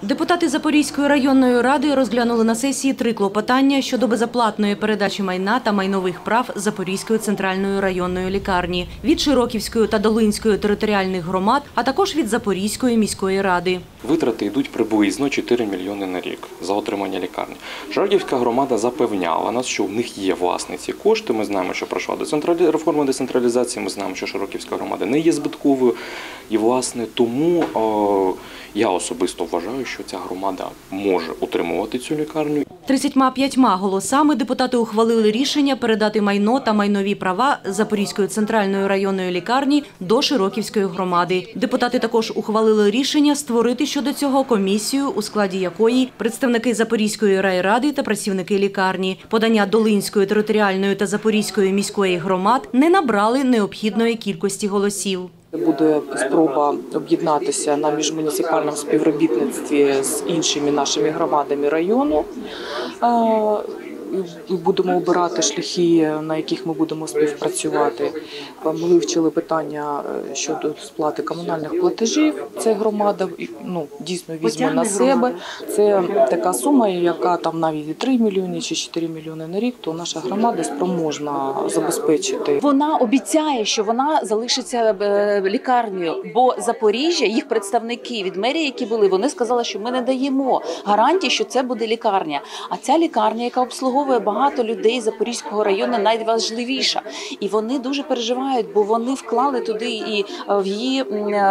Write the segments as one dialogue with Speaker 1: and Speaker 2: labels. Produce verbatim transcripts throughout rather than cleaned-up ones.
Speaker 1: Депутати Запорізької районної ради розглянули на сесії три клопотання щодо безоплатної передачі майна та майнових прав Запорізької центральної районної лікарні від Широківської та Долинської територіальних громад, а також від Запорізької міської ради.
Speaker 2: Витрати йдуть приблизно чотири мільйони на рік за отримання лікарні. Широківська громада запевняла нас, що в них є власні ці кошти. Ми знаємо, що пройшла реформа децентралізації, ми знаємо, що Широківська громада не є збитковою. І, власне, тому о, я особисто вважаю, що ця громада може утримувати цю лікарню.
Speaker 1: тридцятьма п'ятьма голосами депутати ухвалили рішення передати майно та майнові права Запорізької центральної районної лікарні до Широківської громади. Депутати також ухвалили рішення створити щодо цього комісію, у складі якої представники Запорізької райради та працівники лікарні. Подання Долинської територіальної та Запорізької міської громад не набрали необхідної кількості голосів.
Speaker 3: Буде спроба об'єднатися на міжмуніципальному співробітництві з іншими нашими громадами району. Будемо обирати шляхи, на яких ми будемо співпрацювати. Ми вивчили питання щодо сплати комунальних платежів. Це громада ну, дійсно візьме на себе. Це така сума, яка там навіть три мільйони чи чотири мільйони на рік, то наша громада спроможна забезпечити.
Speaker 4: Вона обіцяє, що вона залишиться лікарнею, бо Запоріжжя, їх представники від мерії, які були, вони сказали, що ми не даємо гарантії, що це буде лікарня. А ця лікарня, яка обслуговує багато людей Запорізького району, найважливіша. І вони дуже переживають, бо вони вклали туди і в її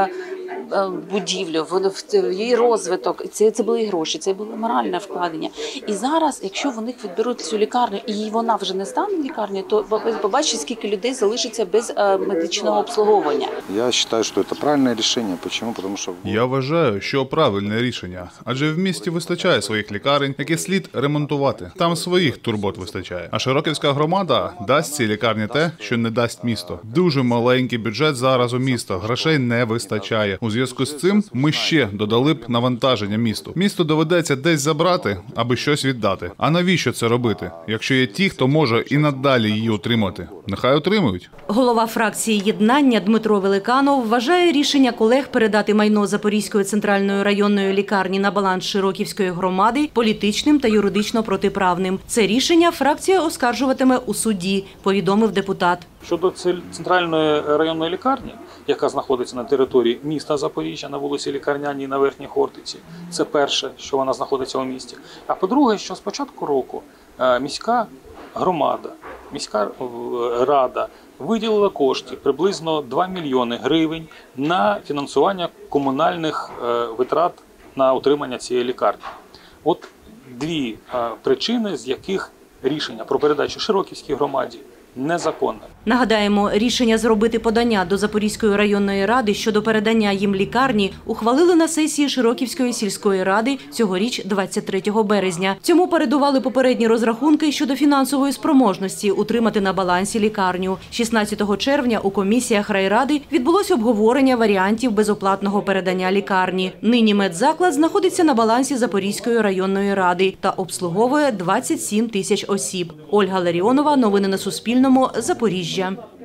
Speaker 4: будівлю, в її розвиток. Це, це були гроші, це було моральне вкладення. І зараз, якщо вони відберуть цю лікарню, і вона вже не стане лікарнею, то побачить, скільки людей залишиться без медичного обслуговування.
Speaker 5: Я вважаю, що це правильне рішення. Чому? Тому що...
Speaker 6: Я вважаю, що правильне рішення. Адже в місті вистачає своїх лікарень, які слід ремонтувати. Там своїх турбот вистачає. А Широківська громада дасть цій лікарні те, що не дасть місто. Дуже маленький бюджет зараз у міста. Грошей не вистачає. У зв'язку з цим ми ще додали б навантаження місту. Місту доведеться десь забрати, аби щось віддати. А навіщо це робити? Якщо є ті, хто може і надалі її утримати, нехай утримують.
Speaker 1: Голова фракції «Єднання» Дмитро Великанов вважає рішення колег передати майно Запорізької центральної районної лікарні на баланс Широківської громади політичним та юридично протиправним. Це рішення фракція оскаржуватиме у суді, повідомив депутат.
Speaker 7: Щодо центральної районної лікарні, яка знаходиться на території міста Запоріжжя, на вулиці Лікарняній, на Верхній Хортиці, це перше, що вона знаходиться у місті. А по-друге, що з початку року міська громада, міська рада виділила кошти, приблизно два мільйони гривень, на фінансування комунальних витрат на утримання цієї лікарні. От дві причини, з яких рішення про передачу Широківській громаді незаконне.
Speaker 1: Нагадаємо, рішення зробити подання до Запорізької районної ради щодо передання їм лікарні ухвалили на сесії Широківської сільської ради цьогоріч двадцять третього березня. Цьому передували попередні розрахунки щодо фінансової спроможності утримати на балансі лікарню. шістнадцятого червня у комісіях райради відбулося обговорення варіантів безоплатного передання лікарні. Нині медзаклад знаходиться на балансі Запорізької районної ради та обслуговує двадцять сім тисяч осіб. Ольга Ларіонова, новини на Суспільному, Запоріжжя.